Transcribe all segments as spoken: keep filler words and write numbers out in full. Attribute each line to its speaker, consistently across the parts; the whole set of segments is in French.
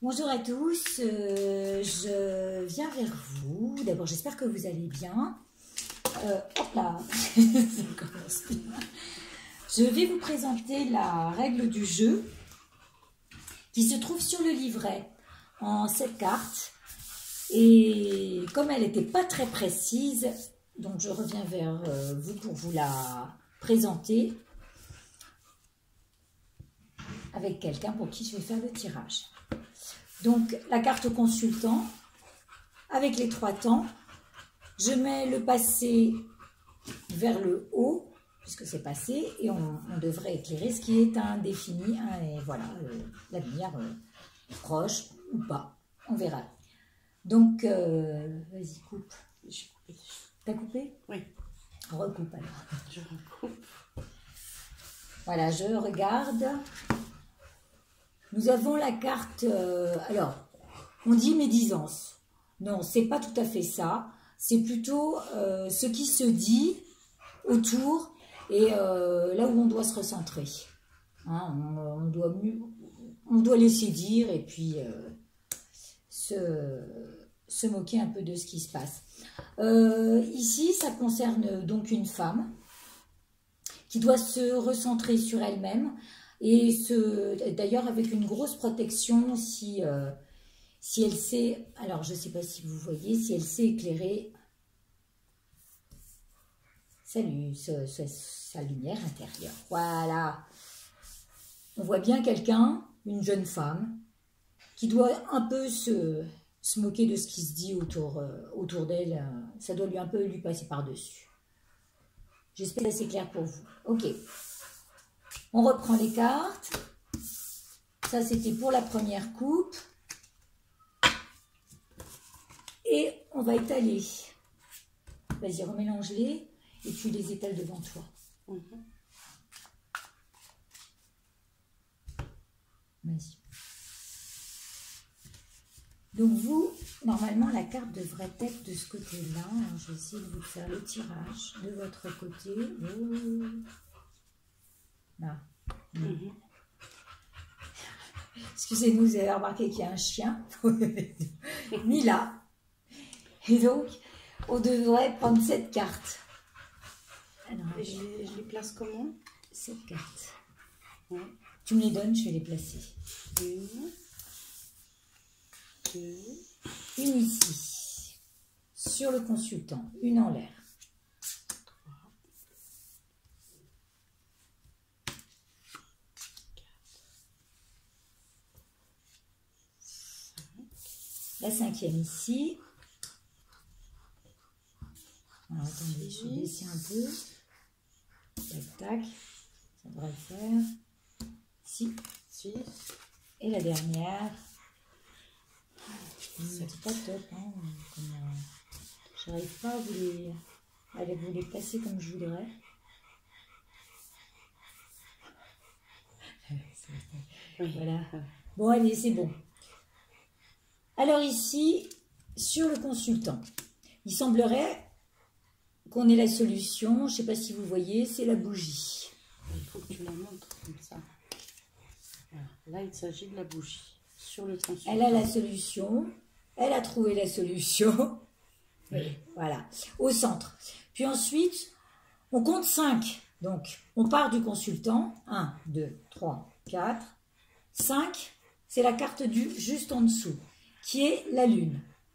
Speaker 1: Bonjour à tous, euh, je viens vers vous. D'abord, j'espère que vous allez bien. Euh, hop là, ça commence bien. Je vais vous présenter la règle du jeu qui se trouve sur le livret en sept cartes. Et comme elle n'était pas très précise, donc je reviens vers euh, vous pour vous la présenter avec quelqu'un pour qui je vais faire le tirage. Donc, la carte consultant, avec les trois temps, je mets le passé vers le haut, puisque c'est passé, et on, on devrait éclairer ce qui est indéfini, hein, et voilà, euh, l'avenir euh, proche ou pas, on verra. Donc, euh, vas-y, coupe. T'as coupé?
Speaker 2: Oui.
Speaker 1: Recoupe alors.
Speaker 2: Je recoupe.
Speaker 1: Voilà, je regarde. Nous avons la carte, euh, alors, on dit médisance. Non, c'est pas tout à fait ça. C'est plutôt euh, ce qui se dit autour et euh, là où on doit se recentrer. Hein, on, on, doit mieux, on doit laisser dire et puis euh, se, se moquer un peu de ce qui se passe. Euh, ici, ça concerne donc une femme qui doit se recentrer sur elle-même. Et d'ailleurs avec une grosse protection si, euh, si elle sait, alors je ne sais pas si vous voyez, si elle sait éclairer salut, ce, ce, sa lumière intérieure. Voilà. On voit bien quelqu'un, une jeune femme, qui doit un peu se, se moquer de ce qui se dit autour, euh, autour d'elle. Ça doit lui un peu lui passer par-dessus. J'espère que c'est clair pour vous. Ok. On reprend les cartes. Ça, c'était pour la première coupe. Et on va étaler. Vas-y, remélange-les et tu les étales devant toi.
Speaker 2: Mm-hmm.
Speaker 1: Vas-y. Donc vous, normalement, la carte devrait être de ce côté-là. Je vais essayer de vous faire le tirage de votre côté. Oh. Là. Mmh. Excusez-nous, vous avez remarqué qu'il y a un chien mis là. Et donc, on devrait prendre cette carte.
Speaker 2: Alors, et je, les, je les place comment?
Speaker 1: Cette carte.
Speaker 2: Ouais.
Speaker 1: Tu me les donnes, je vais les placer.
Speaker 2: Une, deux,
Speaker 1: une ici, sur le consultant, une en l'air. La cinquième ici. Alors, attendez, je vais baisser un peu. Tac, tac. Ça devrait le faire. Ici.
Speaker 2: six.
Speaker 1: Et la dernière. C'est pas top. Hein, euh, j'arrive pas à vous, les, à vous les placer comme je voudrais. Voilà. Bon, allez, c'est bon. Alors ici, sur le consultant, il semblerait qu'on ait la solution. Je ne sais pas si vous voyez, c'est la bougie.
Speaker 2: Il faut que tu la montres comme ça. Voilà. Là, il s'agit de la bougie. Sur le consultant.
Speaker 1: Elle a la solution. Elle a trouvé la solution. Oui, voilà, au centre. Puis ensuite, on compte cinq. Donc, on part du consultant. un, deux, trois, quatre, cinq. C'est la carte du juste en dessous, qui est la lune.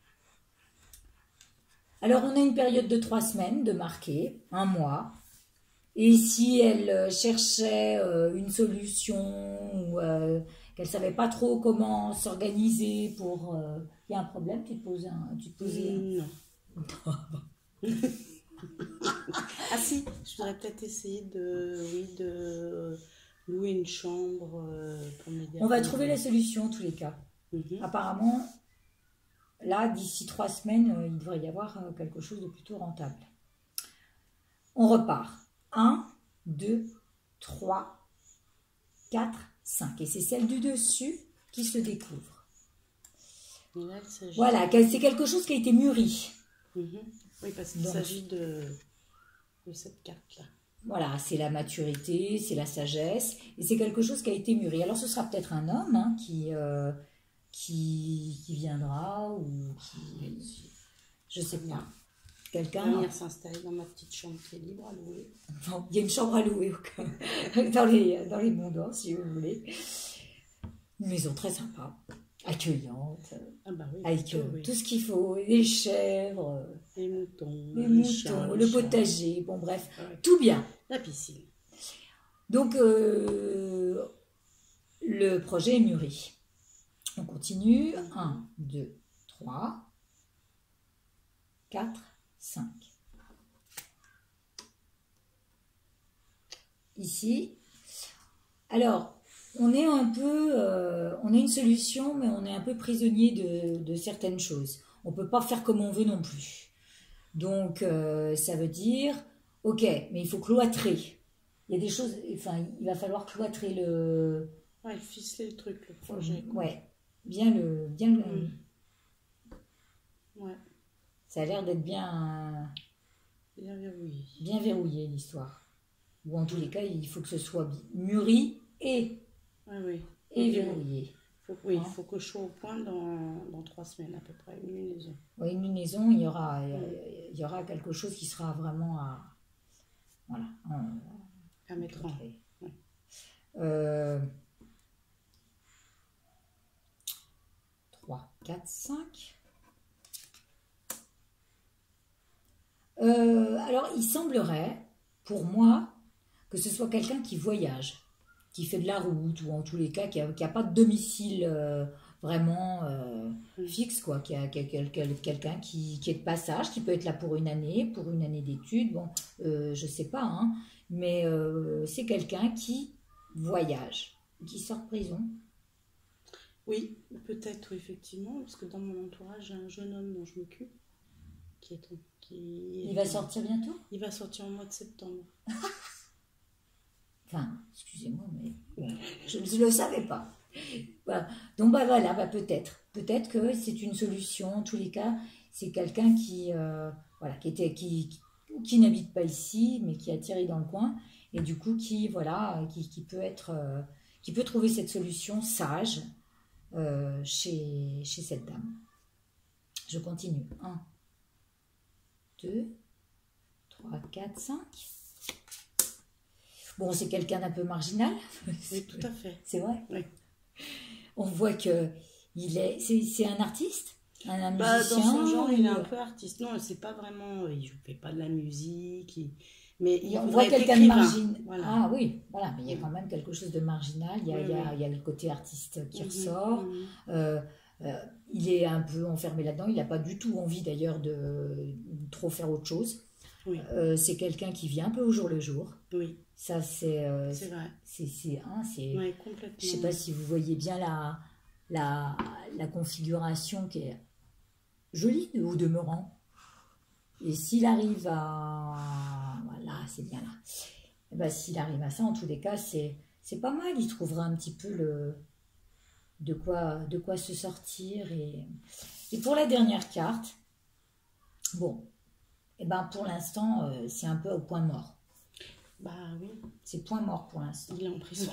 Speaker 1: Alors, on a une période de trois semaines de marquer, un mois. Et si elle cherchait une solution ou euh, qu'elle ne savait pas trop comment s'organiser pour... Euh, il y a un problème, tu te poses un... Tu te posais un...
Speaker 2: Non. Ah si, je voudrais peut-être essayer de, oui, de louer une chambre. Euh, comme les
Speaker 1: on va trouver la solution en tous les cas. Mm-hmm. Apparemment... Là, d'ici trois semaines, euh, il devrait y avoir euh, quelque chose de plutôt rentable. On repart. un, deux, trois, quatre, cinq. Et c'est celle du dessus qui se découvre.
Speaker 2: Là,
Speaker 1: voilà, c'est quelque chose qui a été mûri.
Speaker 2: Mm-hmm. Oui, parce qu'il s'agit de, de cette carte-là.
Speaker 1: Voilà, c'est la maturité, c'est la sagesse. Et c'est quelque chose qui a été mûri. Alors, ce sera peut-être un homme hein, qui... Euh, qui, qui viendra ou qui... Je sais pas. Quelqu'un...
Speaker 2: venir s'installer dans ma petite chambre qui est libre à louer.
Speaker 1: Bon, il y a une chambre à louer au cas, dans les, dans les Monts si vous voulez. Une maison très sympa, accueillante,
Speaker 2: Ah bah oui,
Speaker 1: avec
Speaker 2: plutôt,
Speaker 1: euh,
Speaker 2: oui.
Speaker 1: tout ce qu'il faut, les chèvres,
Speaker 2: Les moutons,
Speaker 1: les
Speaker 2: les
Speaker 1: moutons,
Speaker 2: chats,
Speaker 1: le
Speaker 2: les chats.
Speaker 1: potager, bon bref,
Speaker 2: Ouais.
Speaker 1: tout bien.
Speaker 2: La piscine.
Speaker 1: Donc, euh, le projet est mûri. On continue.
Speaker 2: Mhm.
Speaker 1: un, deux, trois, quatre, cinq. Ici. Alors, on est un peu, euh, on a une solution, mais on est un peu prisonnier de, de certaines choses. On ne peut pas faire comme on veut non plus. Donc, euh, ça veut dire, ok, mais il faut cloîtrer. Il y a des choses, enfin, il va falloir cloîtrer le...
Speaker 2: Ouais, ficeler le truc, le projet. quoi.
Speaker 1: Ouais, bien le... Bien le
Speaker 2: Mm. Ouais,
Speaker 1: ça a l'air d'être bien,
Speaker 2: bien verrouillé.
Speaker 1: bien verrouillé, l'histoire. Ou en tous les cas, il faut que ce soit bi- mûri et,
Speaker 2: Ouais, oui.
Speaker 1: et
Speaker 2: Ok.
Speaker 1: verrouillé.
Speaker 2: Faut, oui, il
Speaker 1: Hein.
Speaker 2: faut que je sois au point dans, dans trois semaines à peu près, une lunaison.
Speaker 1: Ouais, une lunaison, il y aura, il y aura quelque chose qui sera vraiment à... Voilà. en-
Speaker 2: À mettre en. Ouais.
Speaker 1: Euh, trois, quatre, cinq. Euh, alors, il semblerait, pour moi, que ce soit quelqu'un qui voyage, qui fait de la route, ou en tous les cas, qui n'a pas de domicile euh, vraiment euh,
Speaker 2: Mm.
Speaker 1: fixe, quoi, qui a, qui a quel- quel- quelqu'un qui, qui est de passage, qui peut être là pour une année, pour une année d'études, bon, euh, je sais pas, hein, mais euh, c'est quelqu'un qui voyage, qui sort de prison.
Speaker 2: Oui, peut-être, oui, effectivement, parce que dans mon entourage, j'ai un jeune homme dont je m'occupe, qui est qui
Speaker 1: Il va sortir bientôt?
Speaker 2: Il va sortir au mois de septembre.
Speaker 1: Enfin, excusez-moi, mais bon, je ne le savais pas. Voilà. Donc bah voilà, bah peut-être. Peut-être que c'est une solution. En tous les cas, c'est quelqu'un qui, euh, voilà, qui, était, qui, qui, qui n'habite pas ici, mais qui a atterri dans le coin. Et du coup, qui, voilà, qui, qui peut être, euh, qui peut trouver cette solution sage euh, chez, chez cette dame. Je continue. un, deux, trois, quatre, cinq. Bon, c'est quelqu'un d'un peu marginal.
Speaker 2: Oui, tout à fait.
Speaker 1: C'est vrai.
Speaker 2: Oui.
Speaker 1: On voit que il est, c'est, c'est un artiste, un, un
Speaker 2: Bah,
Speaker 1: musicien.
Speaker 2: dans son genre, il est
Speaker 1: ou-
Speaker 2: un peu artiste. Non, c'est pas vraiment. Il ne fait pas de la musique. il- Mais il
Speaker 1: on
Speaker 2: voudrait
Speaker 1: voit
Speaker 2: être
Speaker 1: quelqu'un de
Speaker 2: écrivain.
Speaker 1: marginal.
Speaker 2: Voilà.
Speaker 1: Ah oui, voilà, mais il y a
Speaker 2: Mm.
Speaker 1: quand même quelque chose de marginal. Il y a,
Speaker 2: Oui,
Speaker 1: il y a-
Speaker 2: oui.
Speaker 1: il y a le côté artiste qui
Speaker 2: Mhm,
Speaker 1: ressort.
Speaker 2: mhm.
Speaker 1: Euh, euh, il est un peu enfermé là-dedans. Il n'a pas du tout envie d'ailleurs de trop faire autre chose.
Speaker 2: Oui,
Speaker 1: Euh, c'est quelqu'un qui vit un peu au jour le jour.
Speaker 2: oui,
Speaker 1: Ça, c'est, euh,
Speaker 2: c'est vrai.
Speaker 1: c'est, c'est, hein, c'est,
Speaker 2: Oui, complètement.
Speaker 1: je sais pas si vous voyez bien la, la, la configuration qui est jolie au demeurant. Et s'il arrive à... Voilà, c'est bien là. Eh ben, s'il arrive à ça, en tous les cas, c'est, c'est pas mal. Il trouvera un petit peu le, de, quoi, de quoi se sortir. Et, et pour la dernière carte, bon, eh ben, pour l'instant, euh, c'est un peu au point mort.
Speaker 2: Bah oui,
Speaker 1: C'est point mort pour l'instant.
Speaker 2: il est en prison.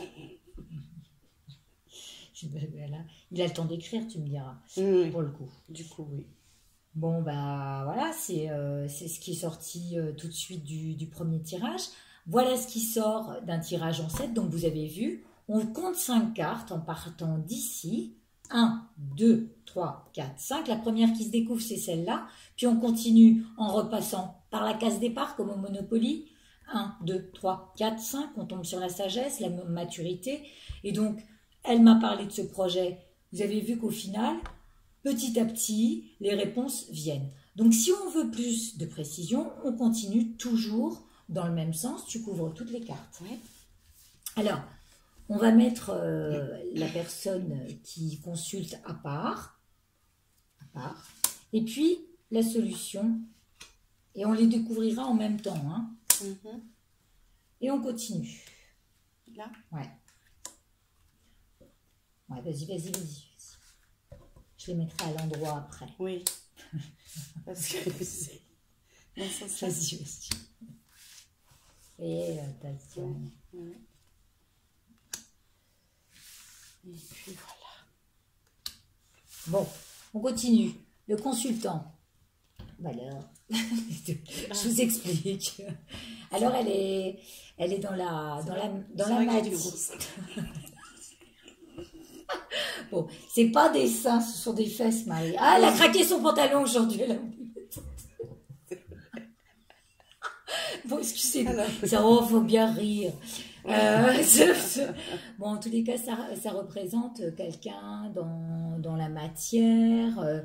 Speaker 1: Je- ben, voilà. Il a le temps d'écrire, tu me diras,
Speaker 2: Oui,
Speaker 1: pour le coup.
Speaker 2: du coup, oui.
Speaker 1: Bon, bah voilà, c'est euh, c'est ce qui est sorti euh, tout de suite du, du premier tirage. Voilà ce qui sort d'un tirage en sept. Donc vous avez vu, on compte cinq cartes en partant d'ici. un, deux, trois, quatre, cinq. La première qui se découvre, c'est celle-là. Puis on continue en repassant par la case départ, comme au Monopoly. un, deux, trois, quatre, cinq. On tombe sur la sagesse, la maturité. Et donc, elle m'a parlé de ce projet. Vous avez vu qu'au final, petit à petit, les réponses viennent. Donc, si on veut plus de précision, on continue toujours dans le même sens. Tu couvres toutes les cartes.
Speaker 2: Ouais.
Speaker 1: Alors, on va mettre euh, la personne qui consulte à part, à part, et puis la solution, et on les découvrira en même temps. Hein.
Speaker 2: Mhm.
Speaker 1: Et on continue.
Speaker 2: Là,
Speaker 1: Ouais. Ouais, vas-y, vas-y, vas-y. Je les mettrai à l'endroit après.
Speaker 2: oui. Parce que c'est. Dans ce sens-là.
Speaker 1: Vas-y, vas-y. Et attention.
Speaker 2: Ouais. Et puis voilà.
Speaker 1: Bon, on continue. Le consultant. Bah alors, je vous explique. Alors, elle est, elle est dans la, dans la, dans la matière. Bon, c'est pas des seins, ce sont des fesses, Marie. Ah, elle a craqué son pantalon aujourd'hui. Elle a... Bon, excusez-moi, ça oh, faut bien rire. Euh, ce, ce... Bon, en tous les cas, ça, ça représente quelqu'un dans, dans la matière, euh,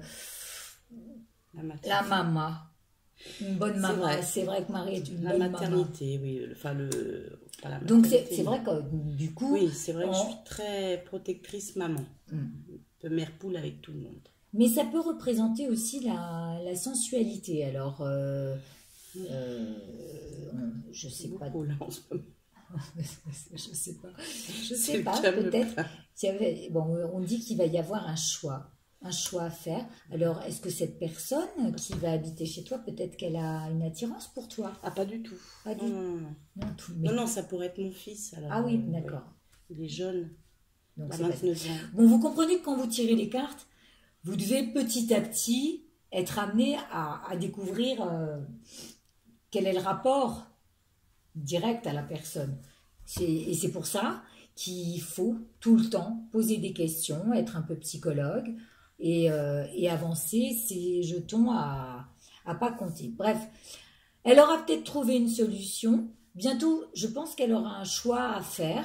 Speaker 2: la matière.
Speaker 1: La maman. Une bonne maman. C'est vrai. vrai que Marie est une
Speaker 2: la
Speaker 1: bonne
Speaker 2: maternité, maman. Oui. Enfin, le, pas la
Speaker 1: Donc, c'est vrai que du coup...
Speaker 2: Oui, c'est vrai on... que je suis très protectrice maman. Mm. Un peu mère poule avec tout le monde.
Speaker 1: Mais ça peut représenter aussi la, la sensualité. Alors... Euh... Euh, je sais pas.
Speaker 2: Là, en ce moment.
Speaker 1: je sais pas. Je sais pas. Peut-être. Bon, on dit qu'il va y avoir un choix, un choix à faire. Alors, est-ce que cette personne qui va habiter chez toi, peut-être qu'elle a une attirance pour toi?
Speaker 2: Ah, pas du tout.
Speaker 1: Pas
Speaker 2: non,
Speaker 1: du...
Speaker 2: non, non, non.
Speaker 1: Non, tout, mais...
Speaker 2: non, non, ça pourrait être mon fils. Alors,
Speaker 1: ah oui, d'accord.
Speaker 2: Euh, il est jeune.
Speaker 1: Donc,
Speaker 2: c'est vingt-neuf ans.
Speaker 1: Bon, vous comprenez que quand vous tirez les cartes, vous devez petit à petit être amené à, à découvrir euh, quel est le rapport direct à la personne. Et c'est pour ça qu'il faut tout le temps poser des questions, être un peu psychologue et, euh, et avancer ses jetons à à pas compter. Bref, elle aura peut-être trouvé une solution. Bientôt, je pense qu'elle aura un choix à faire.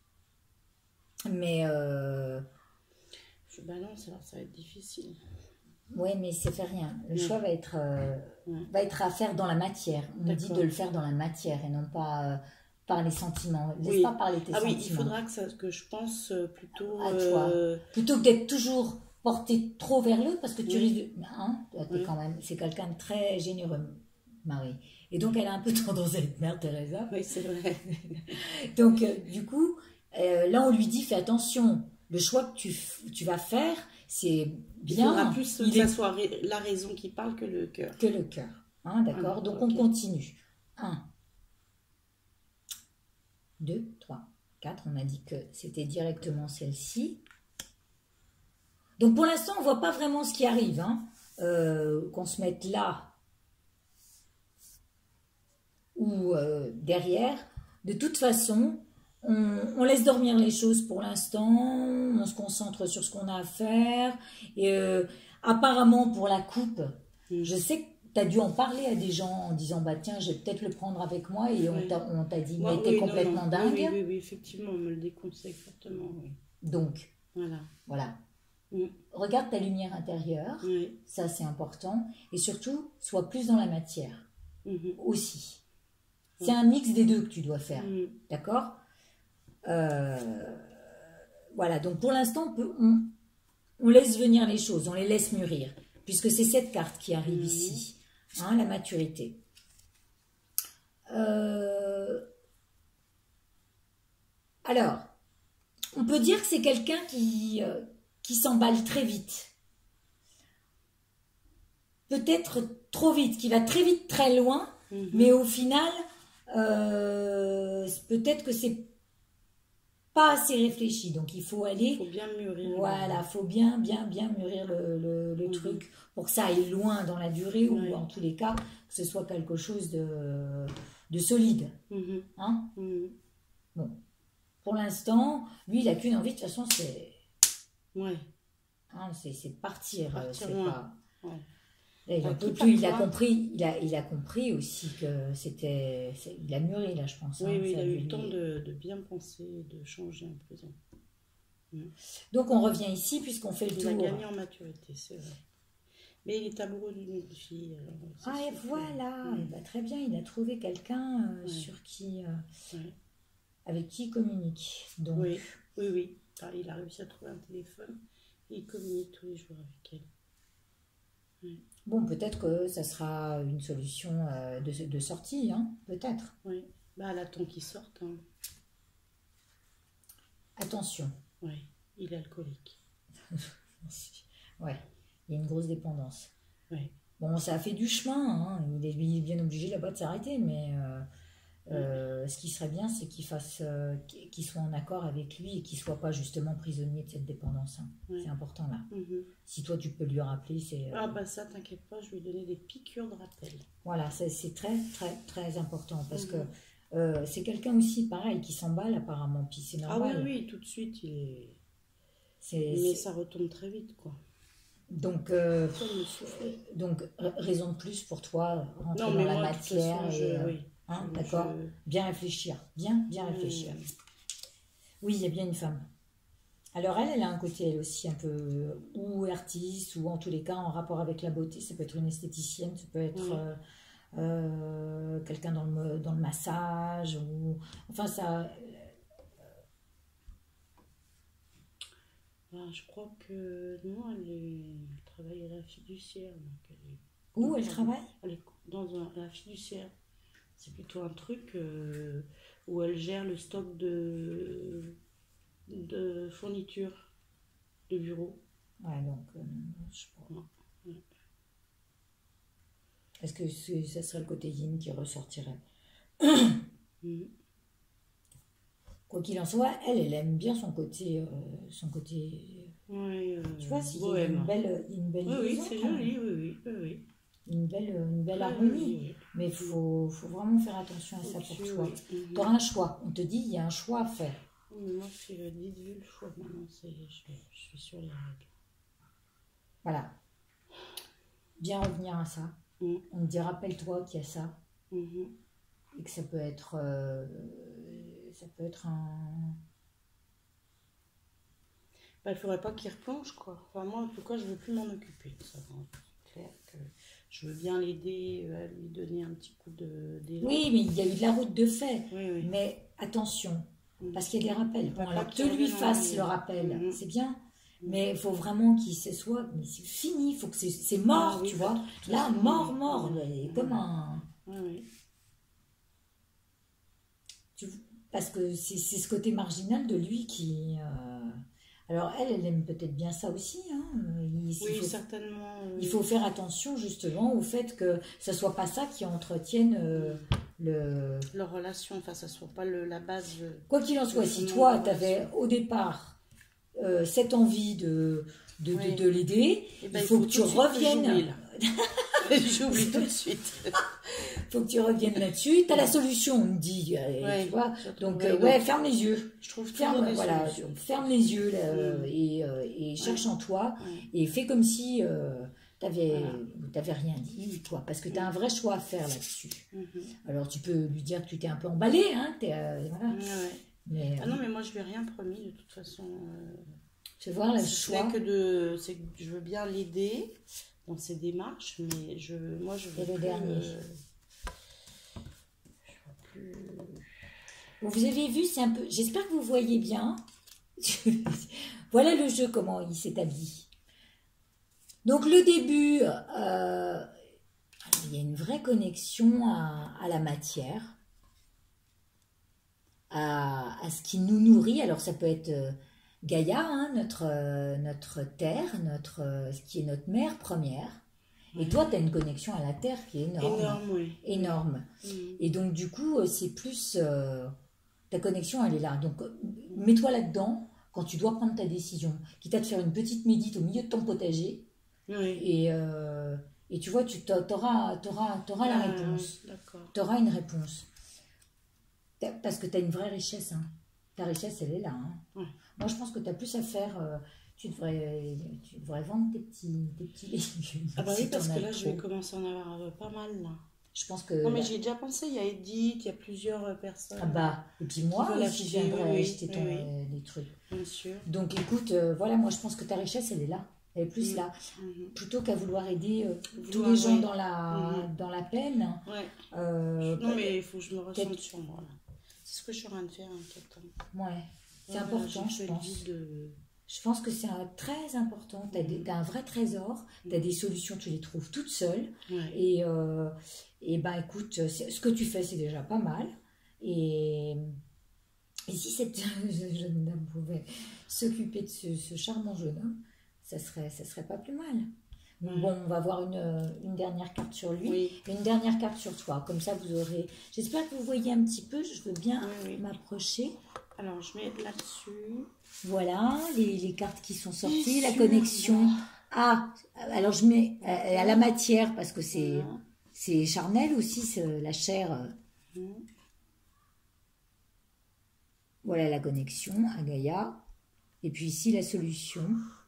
Speaker 1: Mais... Euh...
Speaker 2: Je balance, alors ça va être difficile.
Speaker 1: Oui, mais ça fait rien. Le ouais. choix va être, euh, ouais. va être à faire dans la matière. On nous dit de le faire dans la matière et non pas euh, par les sentiments. Laisse
Speaker 2: oui.
Speaker 1: pas parler tes
Speaker 2: ah
Speaker 1: sentiments.
Speaker 2: Oui, il faudra que, ça, que je pense plutôt...
Speaker 1: À toi.
Speaker 2: Euh...
Speaker 1: Plutôt que d'être toujours porté trop vers l'autre parce que tu
Speaker 2: oui.
Speaker 1: risques de... Hein, oui. quand même, c'est quelqu'un de très généreux, Marie. Et donc, elle a un peu tendance à être Mère Teresa.
Speaker 2: Oui, c'est vrai.
Speaker 1: donc, euh, du coup, euh, là, on lui dit, fais attention. Le choix que tu, tu vas faire, c'est bien.
Speaker 2: Il faudra plus que ça soit la raison qui parle que le cœur.
Speaker 1: Que le cœur. Hein, d'accord. Ah, donc, okay. on continue. un, deux, trois, quatre. On a dit que c'était directement celle-ci. Donc, pour l'instant, on ne voit pas vraiment ce qui arrive. Hein. Euh, qu'on se mette là ou euh, derrière. De toute façon... On, on laisse dormir les choses pour l'instant, on se concentre sur ce qu'on a à faire. Et euh, apparemment, pour la coupe, mmh. je sais que tu as dû en parler à des gens en disant bah tiens, je vais peut-être le prendre avec moi. Et oui. on t'a dit mais ouais, t'es oui, complètement
Speaker 2: non, non.
Speaker 1: dingue.
Speaker 2: Oui, oui, oui, effectivement, on me le déconseille fortement. Oui.
Speaker 1: Donc,
Speaker 2: voilà.
Speaker 1: voilà.
Speaker 2: Mmh.
Speaker 1: Regarde ta lumière intérieure,
Speaker 2: oui.
Speaker 1: ça c'est important. Et surtout, sois plus dans la matière
Speaker 2: mmh.
Speaker 1: aussi.
Speaker 2: Oui.
Speaker 1: C'est un mix des deux que tu dois faire,
Speaker 2: mmh.
Speaker 1: d'accord? Euh, voilà, donc pour l'instant, on, on, on laisse venir les choses, on les laisse mûrir, puisque c'est cette carte qui arrive mmh. ici, hein, la maturité. Euh, alors, on peut dire que c'est quelqu'un qui, euh, qui s'emballe très vite. Peut-être trop vite, qui va très vite, très loin, mmh. mais au final, euh, peut-être que c'est pas assez réfléchi, donc il faut aller...
Speaker 2: Il faut bien mûrir.
Speaker 1: Voilà, il faut bien, bien, bien mûrir le, le, le mmh. truc pour que ça aille loin dans la durée ou oui. en tous les cas, que ce soit quelque chose de, de solide.
Speaker 2: Mmh.
Speaker 1: Hein
Speaker 2: mmh.
Speaker 1: Bon, pour l'instant, lui, il n'a qu'une envie, de toute façon, c'est...
Speaker 2: Ouais.
Speaker 1: Hein, c'est de partir.
Speaker 2: partir
Speaker 1: c'est
Speaker 2: loin.
Speaker 1: Pas...
Speaker 2: Ouais.
Speaker 1: Là, il, a plus, il, a compris, il, a, il a compris aussi que c'était... Il a mûri, là, je pense.
Speaker 2: Oui,
Speaker 1: hein,
Speaker 2: oui il a
Speaker 1: lui...
Speaker 2: eu le temps de, de bien penser, de changer en prison.
Speaker 1: Mmh. Donc, on revient ici, puisqu'on fait le
Speaker 2: il
Speaker 1: tour.
Speaker 2: Il a gagné en maturité, c'est vrai. Mais il est amoureux d'une fille. Alors,
Speaker 1: ah, et voilà mmh. bah, très bien, il a trouvé quelqu'un euh, ouais. sur qui... Euh, ouais. avec qui il communique. Donc...
Speaker 2: Oui, oui, oui. Il a réussi à trouver un téléphone et il communique tous les jours avec elle. Oui.
Speaker 1: Bon, peut-être que ça sera une solution euh, de, de sortie, hein, peut-être.
Speaker 2: Oui, bah, elle attend qu'il sorte. Hein.
Speaker 1: Attention.
Speaker 2: Oui, il est alcoolique.
Speaker 1: Ouais, il y a une grosse dépendance.
Speaker 2: Oui.
Speaker 1: Bon, ça a fait du chemin, hein. il, est, il est bien obligé là-bas de s'arrêter, mais euh, Euh, ce qui serait bien, c'est qu'il fasse, euh, qu'il soit en accord avec lui et qu'il soit pas justement prisonnier de cette dépendance. Hein.
Speaker 2: Ouais.
Speaker 1: C'est important là.
Speaker 2: Mhm.
Speaker 1: Si toi tu peux lui rappeler, c'est. euh,
Speaker 2: Ah bah ça, t'inquiète pas, je vais lui donner des piqûres de rappel.
Speaker 1: Voilà, c'est c'est très très très important parce que
Speaker 2: Mhm.
Speaker 1: euh, c'est quelqu'un aussi pareil qui s'emballe apparemment. Puis c'est
Speaker 2: Ah oui,
Speaker 1: normal.
Speaker 2: oui, tout de suite, il est...
Speaker 1: C'est,
Speaker 2: Mais
Speaker 1: c'est-
Speaker 2: ça retombe très vite, quoi.
Speaker 1: Donc, euh,
Speaker 2: Comme le soufflet.
Speaker 1: donc r- raison de plus pour toi, rentrer
Speaker 2: Non,
Speaker 1: dans
Speaker 2: mais
Speaker 1: la
Speaker 2: moi, de toute
Speaker 1: matière
Speaker 2: façon,
Speaker 1: et
Speaker 2: je...
Speaker 1: euh,
Speaker 2: Oui.
Speaker 1: hein,
Speaker 2: Je-
Speaker 1: d'accord,
Speaker 2: je-
Speaker 1: bien réfléchir, bien bien
Speaker 2: Mm.
Speaker 1: réfléchir. Oui, il y a bien une femme. Alors elle, elle a un côté elle aussi un peu ou artiste ou en tous les cas en rapport avec la beauté. Ça peut être une esthéticienne, ça peut être
Speaker 2: Mm.
Speaker 1: euh, euh, quelqu'un dans le dans le massage ou enfin ça.
Speaker 2: Ah, je crois que non, elle, est... elle travaille à la fiduciaire. Donc elle est...
Speaker 1: Où elle travaille?
Speaker 2: Elle est dans un... la fiduciaire. C'est plutôt un truc euh, où elle gère le stock de, de fournitures de bureau.
Speaker 1: Ouais, donc euh, je sais pas.
Speaker 2: Non. Mm.
Speaker 1: Est-ce que c'est- ça serait le côté yin qui ressortirait?
Speaker 2: Mm.
Speaker 1: Quoi qu'il en soit, elle, elle aime bien son côté, euh, son côté.
Speaker 2: Ouais, euh,
Speaker 1: Tu vois, s'il y a
Speaker 2: bohème.
Speaker 1: une belle, une belle
Speaker 2: Oui, oui,
Speaker 1: liaison,
Speaker 2: c'est
Speaker 1: quand même.
Speaker 2: joli, oui, oui, oui, oui.
Speaker 1: Une belle, une belle
Speaker 2: Oui,
Speaker 1: harmonie.
Speaker 2: oui, oui.
Speaker 1: Mais il faut, faut vraiment faire attention à ça pour
Speaker 2: Au-dessus,
Speaker 1: toi.
Speaker 2: oui. Mhm.
Speaker 1: Tu auras un choix. On te dit, il y a un choix à faire.
Speaker 2: Oui, mais moi, si je dis vu le choix, maintenant, c'est, je, je suis sur les règles.
Speaker 1: Voilà. Bien revenir à ça.
Speaker 2: Mm.
Speaker 1: On te dit, rappelle-toi qu'il y a ça.
Speaker 2: Mhm.
Speaker 1: Et que ça peut être, euh, ça peut être un.
Speaker 2: Bah, il faudrait pas qu'il replonge, quoi. Enfin, moi, en tout cas, je veux plus m'en occuper. Ça, hein. C'est clair que je veux bien l'aider, euh, à lui donner un petit coup de, d'élan.
Speaker 1: Oui, mais il y a eu de la route de fait.
Speaker 2: Oui, oui.
Speaker 1: Mais attention,
Speaker 2: Mm.
Speaker 1: parce qu'il y a des rappels. Bon,
Speaker 2: Pas
Speaker 1: alors
Speaker 2: qu'il
Speaker 1: que lui
Speaker 2: revienne en
Speaker 1: fasse
Speaker 2: arrière.
Speaker 1: le rappel,
Speaker 2: Mhm.
Speaker 1: c'est bien.
Speaker 2: Mhm.
Speaker 1: Mais il faut vraiment qu'il se soit. Mais c'est fini, il faut que c'est, c'est mort,
Speaker 2: Ah oui,
Speaker 1: tu
Speaker 2: bah,
Speaker 1: vois.
Speaker 2: de toute
Speaker 1: Là,
Speaker 2: façon,
Speaker 1: mort,
Speaker 2: oui.
Speaker 1: mort.
Speaker 2: Mhm.
Speaker 1: mais Comme un.
Speaker 2: Oui, oui.
Speaker 1: tu- Parce que c'est, c'est ce côté marginal de lui qui. euh, Alors elle, elle aime peut-être bien ça aussi. Hein. Il, il
Speaker 2: Oui,
Speaker 1: faut,
Speaker 2: certainement. euh,
Speaker 1: il faut faire attention justement au fait que ce soit pas ça qui entretienne euh, le.
Speaker 2: leur relation, enfin, ça soit pas le, la base. euh,
Speaker 1: Quoi qu'il en soit, si
Speaker 2: Vraiment,
Speaker 1: toi,
Speaker 2: la
Speaker 1: tu avais
Speaker 2: relation.
Speaker 1: au départ euh, cette envie de, de, de,
Speaker 2: Oui.
Speaker 1: de l'aider,
Speaker 2: Eh ben,
Speaker 1: il faut que
Speaker 2: tout
Speaker 1: tu
Speaker 2: de suite que
Speaker 1: reviennes.
Speaker 2: j'oublie, là. J'oublie tout de suite.
Speaker 1: Il faut que tu reviennes là-dessus. Tu as la solution, on me dit. euh,
Speaker 2: Ouais,
Speaker 1: tu vois.
Speaker 2: je
Speaker 1: Donc,
Speaker 2: trouverai,
Speaker 1: euh, ouais, ferme les yeux.
Speaker 2: Je trouve toujours
Speaker 1: Ferme,
Speaker 2: des
Speaker 1: voilà,
Speaker 2: solutions.
Speaker 1: ferme les yeux là, euh,
Speaker 2: Mm.
Speaker 1: et, euh, et cherche en toi
Speaker 2: Ouais.
Speaker 1: et fais comme si euh, tu n'avais
Speaker 2: Voilà.
Speaker 1: rien dit, quoi, parce que tu as un vrai choix à faire là-dessus.
Speaker 2: Mhm.
Speaker 1: Alors, tu peux lui dire que tu t'es un peu emballé, hein, t'es, euh, voilà.
Speaker 2: Ouais, ouais.
Speaker 1: Mais
Speaker 2: Ah non, mais moi, je lui ai rien promis, de toute façon. euh,
Speaker 1: tu vas voir le
Speaker 2: si ce
Speaker 1: choix.
Speaker 2: n'est que de, c'est que je veux bien l'aider dans ses démarches, mais je, moi, je veux
Speaker 1: Et le
Speaker 2: plus,
Speaker 1: dernier.
Speaker 2: euh, je veux plus.
Speaker 1: Bon, vous avez vu, c'est un peu. J'espère que vous voyez bien. Voilà le jeu, comment il s'établit. Donc, le début, euh, il y a une vraie connexion à, à la matière, à, à ce qui nous nourrit. Alors, ça peut être euh, Gaïa, hein, notre, euh, notre terre, notre, euh, ce qui est notre mère première. Et toi, tu as une connexion à la terre qui est énorme.
Speaker 2: Énorme, oui.
Speaker 1: Énorme.
Speaker 2: Mhm.
Speaker 1: Et donc, du coup, euh, c'est plus. euh, ta connexion, elle est là. Donc, euh, mets-toi là-dedans quand tu dois prendre ta décision. Quitte à te faire une petite médite au milieu de ton potager.
Speaker 2: Oui.
Speaker 1: Et, euh, et tu vois, tu t'auras, t'auras, t'auras la
Speaker 2: Ah,
Speaker 1: réponse.
Speaker 2: D'accord.
Speaker 1: Tu auras une réponse. T'as- Parce que tu as une vraie richesse. Hein. Ta richesse, elle est là. Hein.
Speaker 2: Ouais.
Speaker 1: Moi, je pense que tu as plus à faire. euh, tu, devrais, tu devrais vendre tes petits, tes petits légumes.
Speaker 2: Ah bah
Speaker 1: si
Speaker 2: oui, parce
Speaker 1: t'en
Speaker 2: que
Speaker 1: as
Speaker 2: là, je
Speaker 1: trop.
Speaker 2: vais commencer à en avoir euh, pas mal, là.
Speaker 1: Je pense que.
Speaker 2: Non, mais j'y ai déjà pensé, il y a Edith, il y a plusieurs euh, personnes.
Speaker 1: Ah bah, et puis moi
Speaker 2: veulent
Speaker 1: aussi, je
Speaker 2: acheter,
Speaker 1: viendrais
Speaker 2: oui, oui,
Speaker 1: acheter ton,
Speaker 2: oui, oui.
Speaker 1: euh, des trucs.
Speaker 2: Bien sûr.
Speaker 1: Donc écoute, euh, voilà, moi je pense que ta richesse, elle est là. Elle est plus
Speaker 2: Mm.
Speaker 1: là.
Speaker 2: Mhm.
Speaker 1: Plutôt qu'à vouloir aider euh, tous
Speaker 2: Vouloir,
Speaker 1: les gens
Speaker 2: ouais.
Speaker 1: dans la,
Speaker 2: Mhm.
Speaker 1: dans la peine.
Speaker 2: Ouais.
Speaker 1: euh,
Speaker 2: Non, mais il faut que je me ressente
Speaker 1: peut-être-
Speaker 2: sur moi, là. C'est ce que je suis en train de faire, hein, Catherine.
Speaker 1: Ouais, c'est
Speaker 2: Voilà,
Speaker 1: important,
Speaker 2: j'ai
Speaker 1: je
Speaker 2: fait le
Speaker 1: pense.
Speaker 2: vide de-
Speaker 1: Je pense que c'est un- très important. Tu as, un vrai trésor, tu as des solutions, tu les trouves toutes seules.
Speaker 2: Ouais.
Speaker 1: Et, euh, et ben écoute, c'est- ce que tu fais, c'est déjà pas mal. Et, et si cette jeune dame pouvait s'occuper de ce, ce charmant jeune homme, ça serait, ça serait pas plus mal.
Speaker 2: Ouais.
Speaker 1: Bon, on va voir une, une dernière carte sur lui
Speaker 2: Oui.
Speaker 1: et une dernière carte sur toi. Comme ça, vous aurez... J'espère que vous voyez un petit peu. Je veux bien
Speaker 2: Oui, oui.
Speaker 1: m'approcher.
Speaker 2: Alors, je mets là-dessus.
Speaker 1: Voilà, les, les cartes qui sont sorties.
Speaker 2: Et
Speaker 1: La
Speaker 2: sur
Speaker 1: connexion
Speaker 2: là.
Speaker 1: à... Alors, je mets à, à la matière parce que c'est
Speaker 2: Voilà.
Speaker 1: c'est charnel aussi, c'est la chair.
Speaker 2: Mhm.
Speaker 1: Voilà la connexion à Gaïa. Et puis ici, la solution.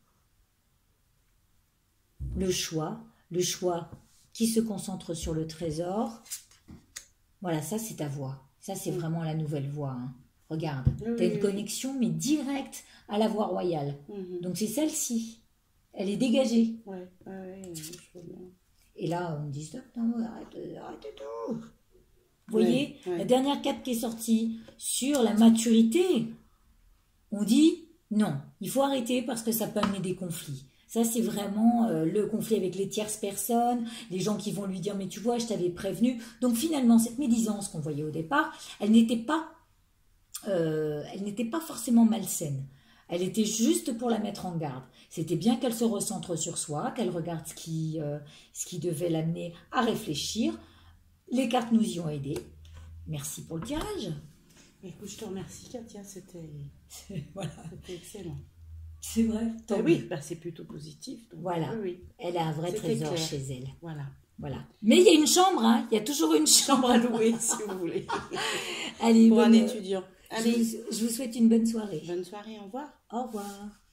Speaker 1: Le choix. Le choix qui se concentre sur le trésor. Voilà, ça c'est ta voix. Ça c'est
Speaker 2: Mm.
Speaker 1: vraiment la nouvelle voix. Hein. Regarde,
Speaker 2: Oui,
Speaker 1: tu as
Speaker 2: oui,
Speaker 1: une
Speaker 2: oui.
Speaker 1: connexion mais directe à la voix royale.
Speaker 2: Mhm.
Speaker 1: Donc c'est celle-ci. Elle est dégagée.
Speaker 2: Ouais, ouais, ouais, je vois bien.
Speaker 1: Et là, on me dit stop, non, arrête, arrête tout. Vous voyez,
Speaker 2: Ouais, ouais.
Speaker 1: la dernière carte qui est sortie sur la maturité, on dit non, il faut arrêter parce que ça peut amener des conflits. Ça, c'est vraiment euh, le conflit avec les tierces personnes, les gens qui vont lui dire « mais tu vois, je t'avais prévenu ». Donc finalement, cette médisance qu'on voyait au départ, elle n'était pas, euh, elle n'était pas forcément malsaine. Elle était juste pour la mettre en garde. C'était bien qu'elle se recentre sur soi, qu'elle regarde ce qui, euh, ce qui devait l'amener à réfléchir. Les cartes nous y ont aidés. Merci pour le tirage.
Speaker 2: Écoute, je te remercie, Katia, c'était
Speaker 1: Voilà,
Speaker 2: c'était excellent.
Speaker 1: c'est vrai.
Speaker 2: Ah oui, bah, c'est plutôt positif. Donc,
Speaker 1: Voilà.
Speaker 2: Oui, oui.
Speaker 1: Elle a un vrai
Speaker 2: C'était
Speaker 1: trésor
Speaker 2: clair.
Speaker 1: chez elle.
Speaker 2: Voilà.
Speaker 1: Voilà. Mais il y a une chambre, hein. Il y a toujours une chambre.
Speaker 2: Chambre à louer, si vous voulez.
Speaker 1: Allez,
Speaker 2: Pour un
Speaker 1: bonne-
Speaker 2: étudiant.
Speaker 1: je
Speaker 2: Allez,
Speaker 1: vous- je vous souhaite une bonne soirée.
Speaker 2: bonne soirée, au revoir.
Speaker 1: Au revoir.